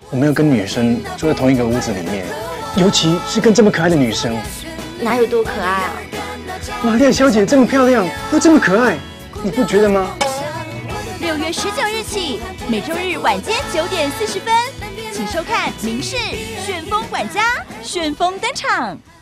我没有跟女生住在同一个屋子里面，尤其是跟这么可爱的女生。 哪有多可爱啊？ 玛丽亚小姐这么漂亮，又这么可爱，你不觉得吗 6月19日起，每周日晚间9点40分，请收看《民视旋风管家》，旋风登场。